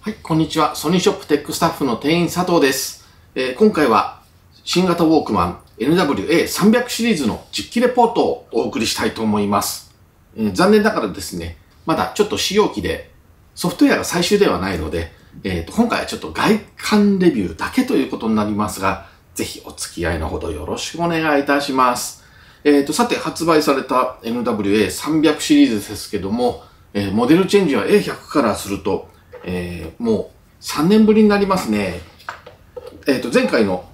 はい、こんにちは。ソニーショップテックスタッフの店員佐藤です。今回は新型ウォークマン NWA300 シリーズの実機レポートをお送りしたいと思います。残念ながらですね、まだちょっと試用機でソフトウェアが最終ではないので、今回はちょっと外観レビューだけということになりますが、ぜひお付き合いのほどよろしくお願いいたします。さて発売された NWA300 シリーズですけども、モデルチェンジは A100 からするともう3年ぶりになりますね。前回の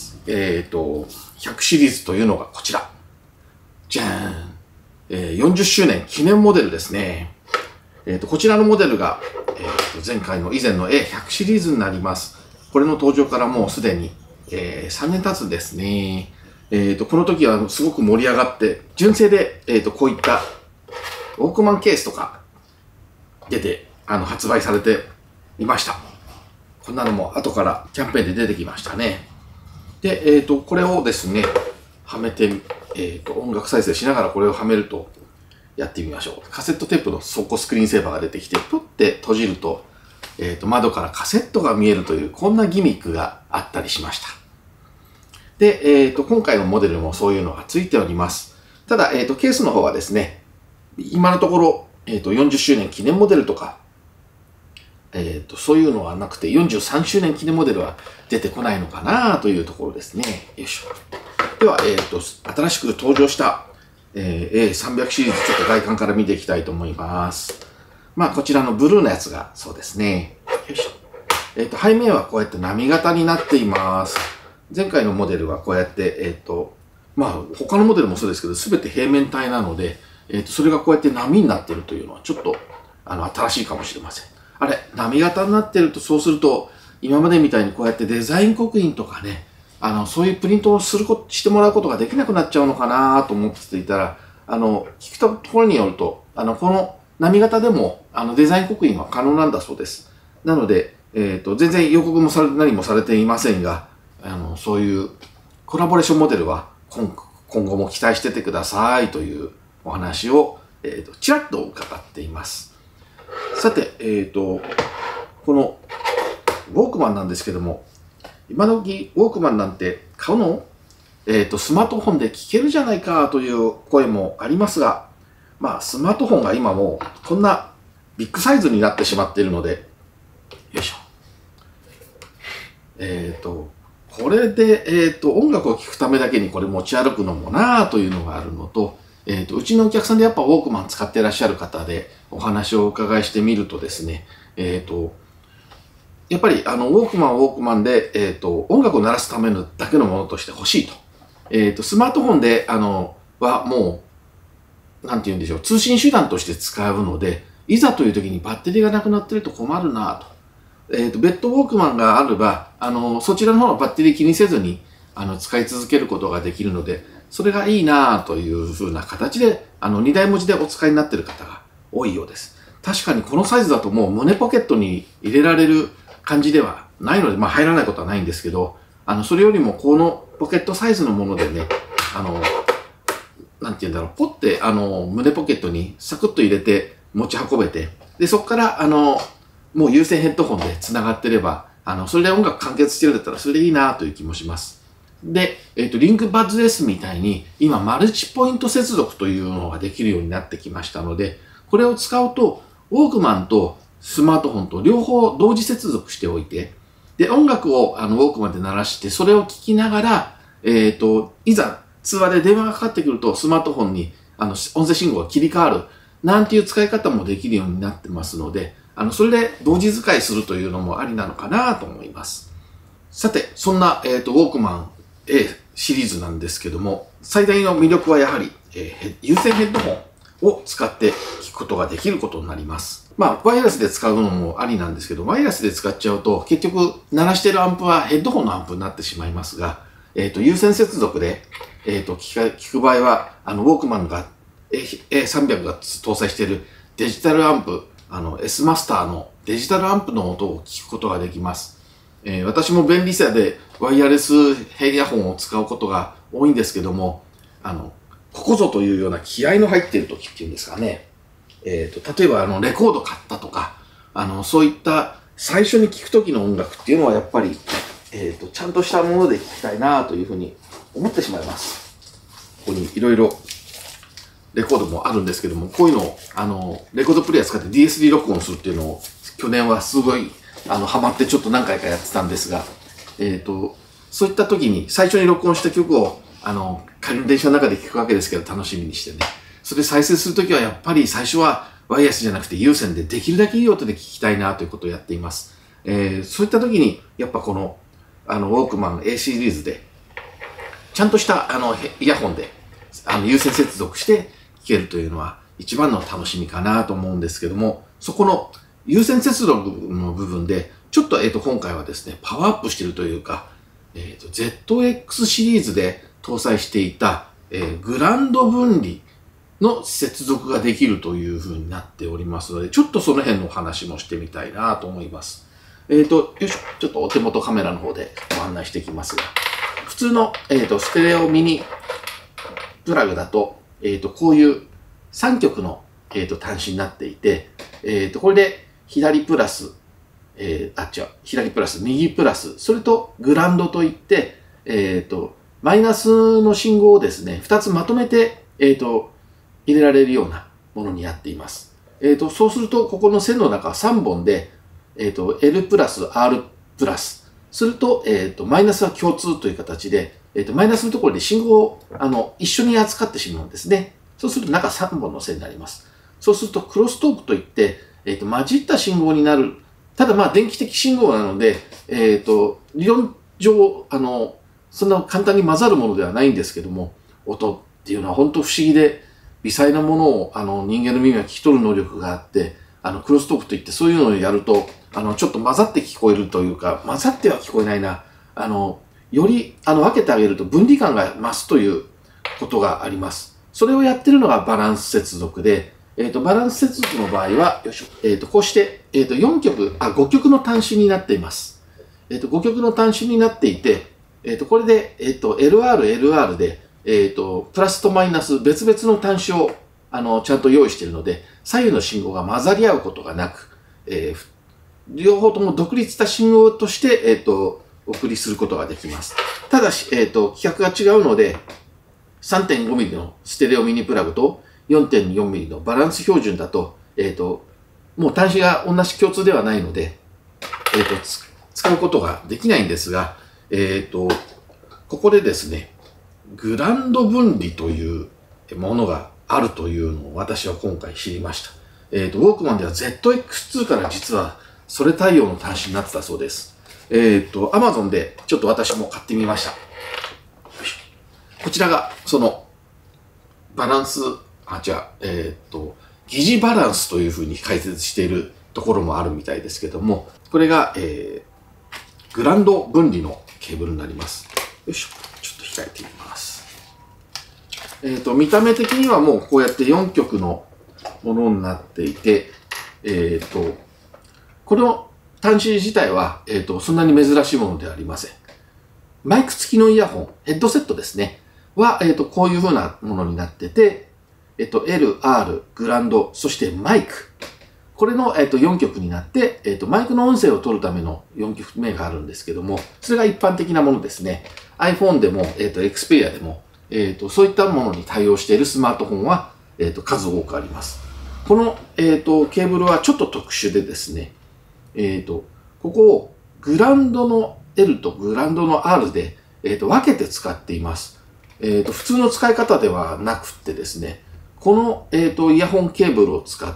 100 シリーズというのがこちら。じゃーん。40周年記念モデルですね。こちらのモデルが、前回の以前の A100 シリーズになります。これの登場からもうすでに、3年経つんですね。この時はすごく盛り上がって、純正で、こういったウォークマンケースとか出て、発売されていました。こんなのも後からキャンペーンで出てきましたね。で、これをですね、はめて、音楽再生しながらこれをはめると、やってみましょう。カセットテープの底スクリーンセーバーが出てきて、プッて閉じると、窓からカセットが見えるという、こんなギミックがあったりしました。で、今回のモデルもそういうのがついております。ただ、ケースの方はですね、今のところ、40周年記念モデルとか、そういうのはなくて、43周年記念モデルは出てこないのかなというところですね。よいしょ。では、新しく登場した、A300 シリーズ、ちょっと外観から見ていきたいと思います。まあ、こちらのブルーのやつがそうですね。よいしょ。背面はこうやって波型になっています。前回のモデルはこうやって、まあ、他のモデルもそうですけど、すべて平面体なので、それがこうやって波になっているというのは、ちょっと、新しいかもしれません。あれ、波型になってると、そうすると、今までみたいにこうやってデザイン刻印とかね、そういうプリントをしてもらうことができなくなっちゃうのかなと思っていたら、聞くところによると、この波型でも、デザイン刻印は可能なんだそうです。なので、全然予告も何もされていませんが、そういうコラボレーションモデルは今後も期待しててくださいというお話を、ちらっと伺っています。さて、このウォークマンなんですけども、今時ウォークマンなんて買うの？スマートフォンで聞けるじゃないかという声もありますが、まあ、スマートフォンが今もうこんなビッグサイズになってしまっているので、よいしょ。これで、音楽を聴くためだけにこれ持ち歩くのもなぁというのがあるのと、うちのお客さんでやっぱウォークマン使っていらっしゃる方でお話をお伺いしてみるとですね、やっぱりウォークマンはウォークマンで、音楽を鳴らすためのだけのものとして欲しいと。スマートフォンで、はもう、なんて言うんでしょう、通信手段として使うので、いざという時にバッテリーがなくなってると困るなと。ベッドウォークマンがあれば、そちらの方のバッテリー気にせずに、使い続けることができるので、それがいいなという風な形で、2台持ちでお使いになっている方が多いようです。確かにこのサイズだともう胸ポケットに入れられる感じではないので、まあ入らないことはないんですけど、それよりもこのポケットサイズのものでね、なんて言うんだろう、ポッて、胸ポケットにサクッと入れて持ち運べて、で、そこから、もう有線ヘッドホンで繋がってれば、それで音楽完結してるんだったらそれでいいなという気もします。で、リンクバッズ S みたいに、今、マルチポイント接続というのができるようになってきましたので、これを使うと、ウォークマンとスマートフォンと両方同時接続しておいて、で、音楽をウォークマンで鳴らして、それを聞きながら、いざ通話で電話がかかってくると、スマートフォンに音声信号が切り替わる、なんていう使い方もできるようになってますので、それで同時使いするというのもありなのかなと思います。さて、そんな、ウォークマン A シリーズなんですけども、最大の魅力はやはり、有線ヘッドホンを使って聞くことができることになります。まあ、ワイヤレスで使うのもありなんですけど、ワイヤレスで使っちゃうと、結局、鳴らしてるアンプはヘッドホンのアンプになってしまいますが、有線接続で、聞く場合は、ウォークマンが A300 が搭載しているデジタルアンプ、S マスターのデジタルアンプの音を聞くことができます。私も便利さでワイヤレスヘイヤホンを使うことが多いんですけども、ここぞというような気合の入っている時っていうんですかね。例えばレコード買ったとか、そういった最初に聴く時の音楽っていうのはやっぱり、ちゃんとしたもので聴きたいなというふうに思ってしまいます。ここにいろいろレコードもあるんですけども、こういうのを、レコードプレイヤー使って DSD 録音するっていうのを、去年はすごい、ハマってちょっと何回かやってたんですが、そういった時に最初に録音した曲を、仮の電車の中で聴くわけですけど、楽しみにしてね。それ再生するときはやっぱり最初はワイヤレスじゃなくて有線でできるだけいい音で聴きたいなということをやっています。そういった時に、やっぱこの、ウォークマン A シリーズで、ちゃんとしたイヤホンで有線接続して聴けるというのは一番の楽しみかなと思うんですけども、そこの有線接続の部分で、ちょっと今回はですね、パワーアップしているというか、ZX シリーズで搭載していた、グランド分離の接続ができるという風になっておりますので、ちょっとその辺のお話もしてみたいなと思います。よいしょ。ちょっとお手元カメラの方でご案内していきますが、普通の、ステレオミニプラグだと、こういう3極の、端子になっていて、これで左プラス、左プラス、右プラス、それとグランドといって、マイナスの信号をですね、2つまとめて、入れられるようなものになっています。そうすると、ここの線の中3本で、L プラス、R プラス、すると、マイナスは共通という形で、マイナスのところで信号を、一緒に扱ってしまうんですね。そうすると中3本の線になります。そうすると、クロストークといって、混じった信号になる。ただ、まあ、電気的信号なので、理論上、そんな簡単に混ざるものではないんですけども、音っていうのは本当不思議で、微細なものを、人間の耳が聞き取る能力があって、クロストークといってそういうのをやると、ちょっと混ざって聞こえるというか、混ざっては聞こえないな。より、分けてあげると分離感が増すということがあります。それをやってるのがバランス接続で、バランス接続の場合は、よいしょ、こうして、5極の端子になっています。5極の端子になっていて、これで、LR で、プラスとマイナス別々の端子を、ちゃんと用意しているので、左右の信号が混ざり合うことがなく、両方とも独立した信号として、お送りすることができます。ただし、規格が違うので、3.5mm のステレオミニプラグと 4.4mm のバランス標準だと、もう端子が同じ共通ではないので、使うことができないんですが、ここでですね、グランド分離というものがあるというのを私は今回知りました。ウォークマンでは ZX2 から実はそれ対応の端子になってたそうです。Amazon でちょっと私も買ってみました。こちらがそのバランス、疑似バランスというふうに解説しているところもあるみたいですけども、これが、グランド分離のケーブルになります。よいしょ。ちょっと控えてみます。見た目的にはもうこうやって4極のものになっていて、この端子自体は、そんなに珍しいものではありません。マイク付きのイヤホン、ヘッドセットですね。は、こういう風なものになってて、L、R、グランド、そしてマイク。これの、4極になって、マイクの音声を取るための4極目があるんですけども、それが一般的なものですね。iPhone でも、Xperia でも、そういったものに対応しているスマートフォンは、数多くあります。この、ケーブルはちょっと特殊でですね、ここをグランドの L とグランドの R で、分けて使っています。普通の使い方ではなくってですね、この、イヤホンケーブルを使って、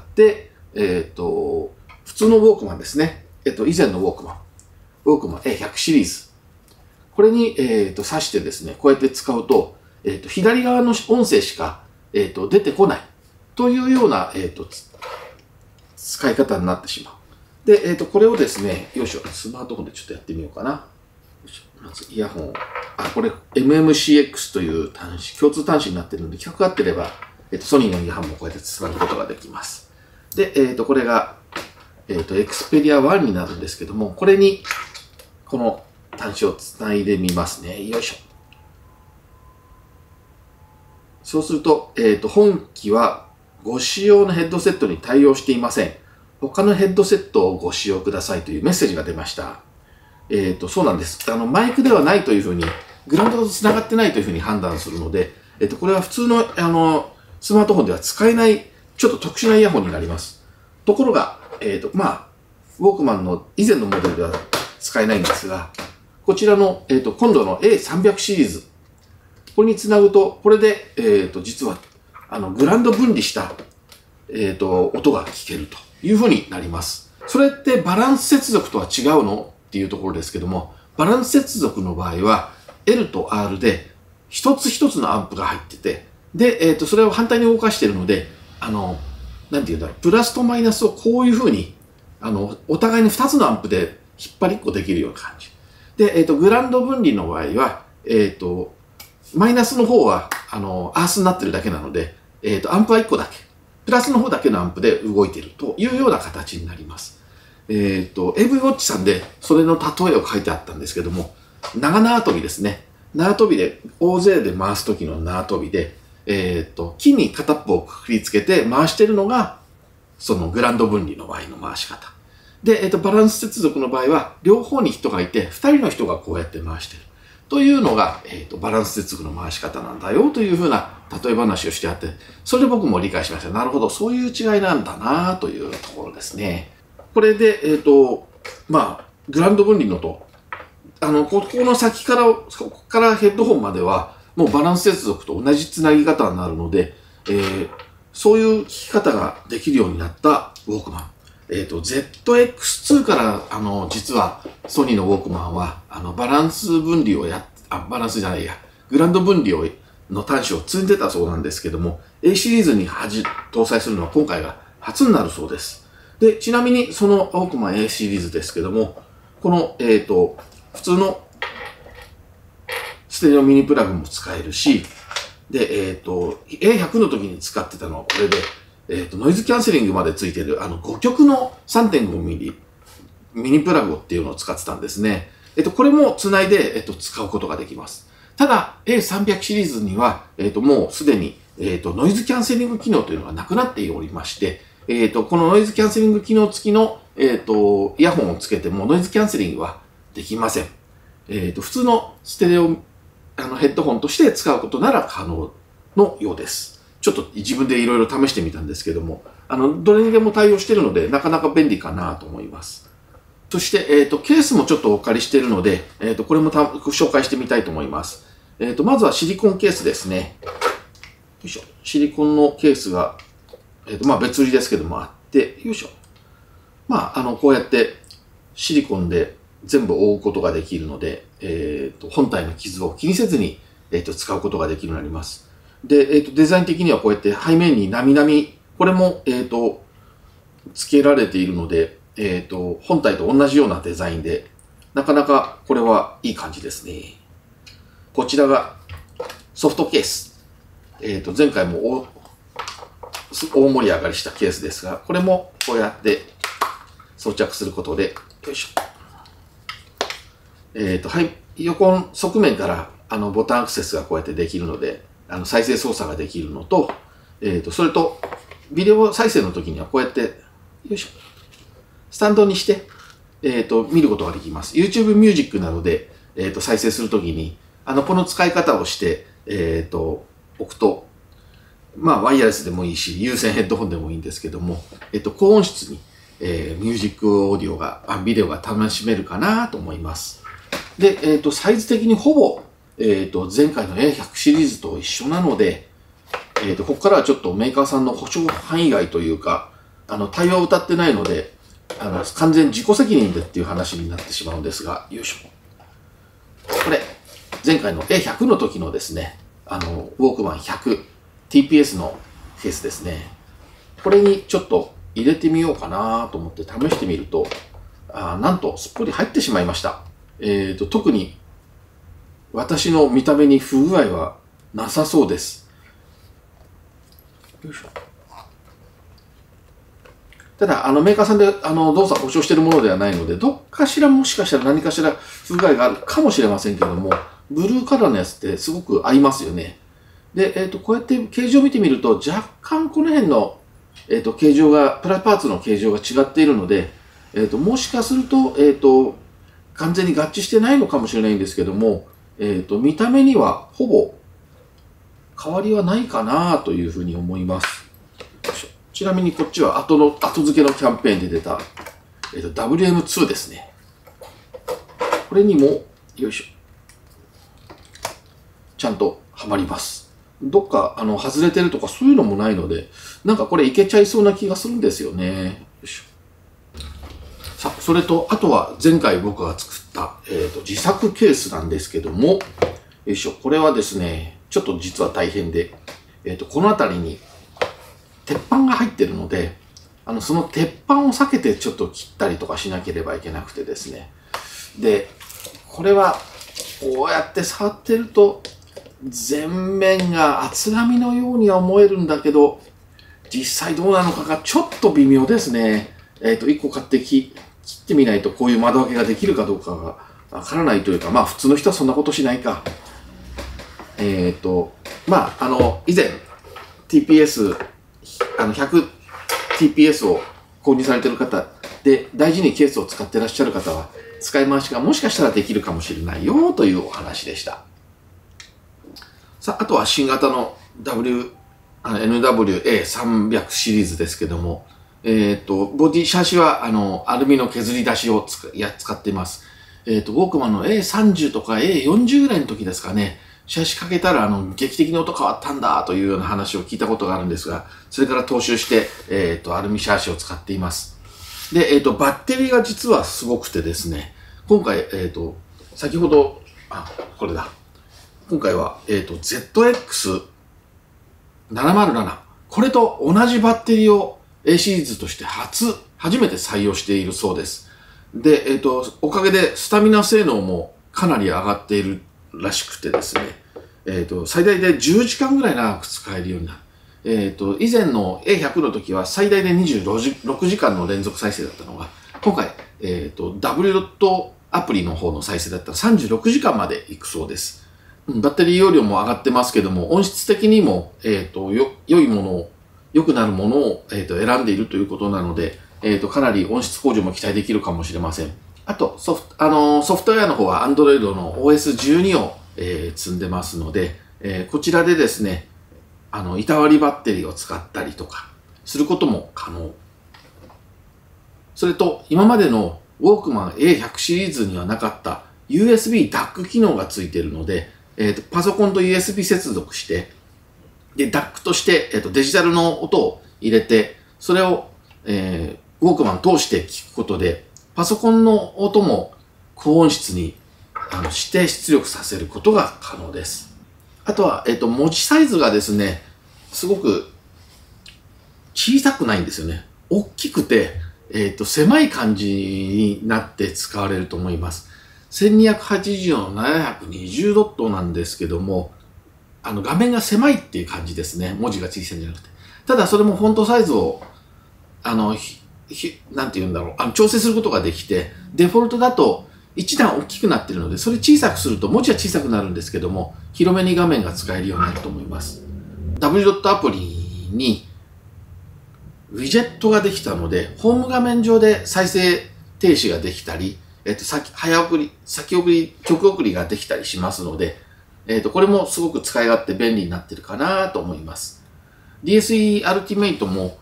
普通のウォークマンですね。以前のウォークマン A100 シリーズ。これに、挿してですね、こうやって使うと、左側の音声しか、出てこないというような、使い方になってしまう。で、これをですね、よいしょ、スマートフォンでちょっとやってみようかな。まずイヤホン。これ MMCX という端子、共通端子になっているので、規格合ってれば、ソニーのイヤホンもこうやってつなぐことができます。で、これが、Xperia 1になるんですけども、これに、この端子をつないでみますね。よいしょ。そうすると、本機はご使用のヘッドセットに対応していません。 他のヘッドセットをご使用くださいというメッセージが出ました。そうなんです。マイクではないというふうに、グラウンドと繋がってないというふうに判断するので、これは普通の、スマートフォンでは使えない、ちょっと特殊なイヤホンになります。ところが、ウォークマンの以前のモデルでは使えないんですが、こちらの、今度の A300 シリーズ。これにつなぐと、これで、実は、グラウンド分離した、音が聞けるというふうになります。それってバランス接続とは違うのっていうところですけども、バランス接続の場合は、L と R で一つ一つのアンプが入ってて、で、それを反対に動かしているので、なんていうんだろう、プラスとマイナスをこういうふうに、お互いに2つのアンプで引っ張りっこできるような感じ。で、グラウンド分離の場合は、マイナスの方は、アースになってるだけなので、アンプは1個だけ。プラスの方だけのアンプで動いているというような形になります。AV ウォッチさんでそれの例えを書いてあったんですけども、長縄跳びですね。縄跳びで、大勢で回す時の縄跳びで、木に片っぽをくくりつけて回しているのが、そのグラウンド分離の場合の回し方。で、バランス接続の場合は、両方に人がいて、二人の人がこうやって回している。というのが、バランス接続の回し方なんだよというふうな例え話をしてあって、それで僕も理解しました。なるほど、そういう違いなんだなというところですね。これで、グラウンド分離のと、ここの先から、ここからヘッドホンまでは、もうバランス接続と同じつなぎ方になるので、そういう聞き方ができるようになったウォークマン。ZX2 から、実はソニーのウォークマンは、バランス分離をバランスじゃないや、グラウンド分離の端子を積んでたそうなんですけども、A シリーズに搭載するのは今回が初になるそうです。で、ちなみにそのウォークマン A シリーズですけども、この、普通のステレオミニプラグも使えるし、で、A100 の時に使ってたのはこれで、ノイズキャンセリングまでついてる、5極の 3.5 ミリミニプラグっていうのを使ってたんですね。これもつないで、使うことができます。ただ、A300 シリーズには、もうすでに、ノイズキャンセリング機能というのがなくなっておりまして、このノイズキャンセリング機能付きの、イヤホンをつけてもノイズキャンセリングはできません。普通のステレオ、ヘッドホンとして使うことなら可能のようです。ちょっと自分でいろいろ試してみたんですけども、どれにでも対応しているので、なかなか便利かなと思います。そして、ケースもちょっとお借りしているので、これも紹介してみたいと思います。まずはシリコンケースですね。よいしょ。シリコンのケースが、別売りですけどもあって、よいしょ。こうやってシリコンで全部覆うことができるので、本体の傷を気にせずに、使うことができるようになります。で、デザイン的にはこうやって背面になみなみ、これも、付けられているので、本体と同じようなデザインで、なかなかこれはいい感じですね。こちらがソフトケース。前回も大盛り上がりしたケースですが、これもこうやって装着することで、よいしょ。はい、横側面からボタンアクセスがこうやってできるので、再生操作ができるのと、それと、ビデオ再生の時にはこうやって、よいしょ。スタンドにして、見ることができます。YouTube Music などで、再生するときに、この使い方をして、置くと、ワイヤレスでもいいし、有線ヘッドホンでもいいんですけども、高音質に、ミュージックオーディオが、ビデオが楽しめるかなと思います。で、サイズ的にほぼ、前回の A100 シリーズと一緒なので、ここからはちょっとメーカーさんの保証範囲外というか、対応を謳ってないので、完全自己責任でっていう話になってしまうんですが、よいしょ。これ、前回の A100 の時のですね、ウォークマン 100TPS のケースですね。これにちょっと入れてみようかなと思って試してみると、なんとすっぽり入ってしまいました。特に私の見た目に不具合はなさそうです。よいしょ。ただ、メーカーさんで動作を保証しているものではないので、どっかしらもしかしたら何かしら不具合があるかもしれませんけども、ブルーカラーのやつってすごく合いますよね。で、こうやって形状を見てみると、若干この辺の形状が、プラパーツの形状が違っているので、もしかすると、完全に合致してないのかもしれないんですけども、見た目にはほぼ変わりはないかなというふうに思います。ちなみにこっちは後付けのキャンペーンで出た、WM2 ですね。これにも、よいしょ。ちゃんとはまります。どっか、外れてるとかそういうのもないので、なんかこれいけちゃいそうな気がするんですよね。よいしょ。さあ、それと、あとは前回僕が作った、自作ケースなんですけども、よいしょ。これはですね、ちょっと実は大変で、この辺りに鉄板が入ってるので、その鉄板を避けてちょっと切ったりとかしなければいけなくてですね。で、これは、こうやって触ってると、全面が厚紙のようには思えるんだけど、実際どうなのかがちょっと微妙ですね。1個買って切ってみないとこういう窓開けができるかどうかがわからないというか、まあ普通の人はそんなことしないか。まあ、以前 TPS、100TPS を購入されている方で、大事にケースを使ってらっしゃる方は、使い回しがもしかしたらできるかもしれないよというお話でした。さあ、あとは新型のNWA300 シリーズですけども、ボディ、シャーシは、アルミの削り出しを使っています。ウォークマンの A30 とか A40 ぐらいの時ですかね、シャーシかけたら、劇的に音変わったんだというような話を聞いたことがあるんですが、それから踏襲して、アルミシャーシを使っています。で、バッテリーが実はすごくてですね、今回、先ほど、これだ。今回は、ZX707。これと同じバッテリーを A シリーズとして初めて採用しているそうです。で、おかげでスタミナ性能もかなり上がっているらしくてですね、最大で10時間ぐらい長く使えるようになる。以前の A100 の時は最大で26時間の連続再生だったのが、今回、W ドットアプリの方の再生だったら36時間までいくそうです。バッテリー容量も上がってますけども、音質的にも、良いものを、良くなるものを、選んでいるということなので、かなり音質向上も期待できるかもしれません。あと、ソフトウェアの方は Android の OS12 を、積んでますので、こちらでですね、板割りバッテリーを使ったりとか、することも可能。それと、今までのウォークマン A100 シリーズにはなかった USB DAC 機能がついているので、パソコンと USB 接続して、で、DAC として、デジタルの音を入れて、それを、ウォークマン通して聞くことで、パソコンの音も高音質にして出力させることが可能です。あとは、文字サイズがですね、すごく小さくないんですよね。大きくて、狭い感じになって使われると思います。1280の720ドットなんですけども、画面が狭いっていう感じですね。文字が小さいんじゃなくて。ただそれもフォントサイズを、なんて言うんだろう、調整することができて、デフォルトだと一段大きくなっているので、それ小さくすると文字は小さくなるんですけども、広めに画面が使えるようになると思います。W ドットアプリにウィジェットができたので、ホーム画面上で再生停止ができたり、先送り、曲送りができたりしますので、これもすごく使い勝手便利になっているかなと思います。DSE Ultimate も、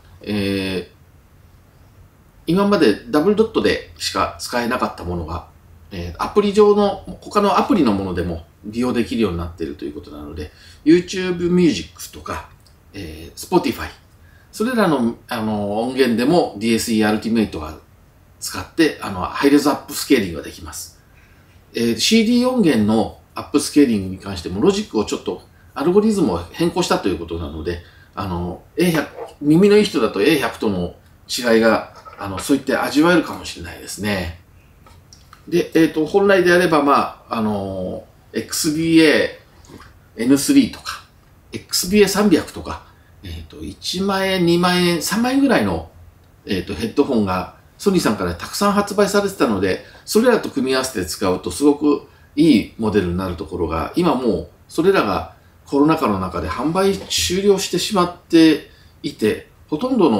今までダブルドットでしか使えなかったものが、アプリ上の他のアプリのものでも利用できるようになっているということなので、YouTube Music とか、Spotify、それらの、音源でも DSE Ultimate が使って、ハイレゾアップスケーリングができます。CD 音源のアップスケーリングに関してもロジックをちょっとアルゴリズムを変更したということなので、A100、耳のいい人だと A100 との違いが、そういって味わえるかもしれないですね。で、本来であれば、まあ、XBA N3 とか、XBA 300とか、1万円、2万円、3万円ぐらいの、ヘッドホンがソニーさんからたくさん発売されてたので、それらと組み合わせて使うとすごくいいモデルになるところが、今もうそれらがコロナ禍の中で販売終了してしまっていて、ほとんどの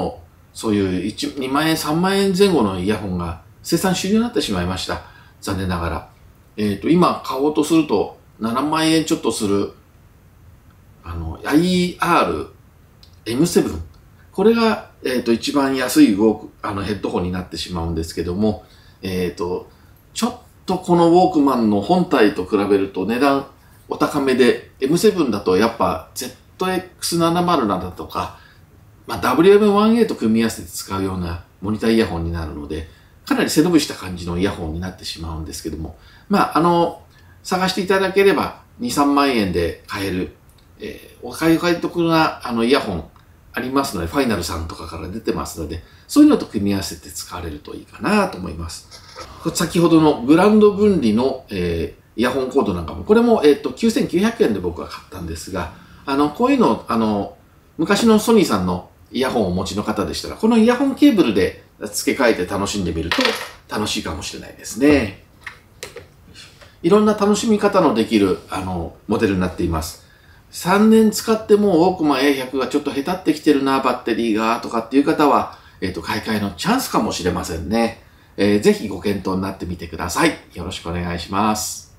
そういう2万円、3万円前後のイヤホンが生産終了になってしまいました。残念ながら。今買おうとすると7万円ちょっとする、IR M7。これが、一番安いヘッドホンになってしまうんですけども、ちょっとこのウォークマンの本体と比べると値段お高めで、M7 だとやっぱ ZX707 だとか、WM1A と組み合わせて使うようなモニターイヤホンになるので、かなり背伸びした感じのイヤホンになってしまうんですけども、探していただければ2、3万円で買える、お買い得なイヤホンありますので、ファイナルさんとかから出てますので、そういうのと組み合わせて使われるといいかなと思います。先ほどのグランド分離の、イヤホンコードなんかも、これも、9900円で僕は買ったんですが、こういうの、昔のソニーさんのイヤホンをお持ちの方でしたら、このイヤホンケーブルで付け替えて楽しんでみると楽しいかもしれないですね。いろんな楽しみ方のできる、モデルになっています。3年使ってもウォークマン A100 がちょっと下手ってきてるな、バッテリーが、とかっていう方は、買い替えのチャンスかもしれませんね。ぜひご検討になってみてください。よろしくお願いします。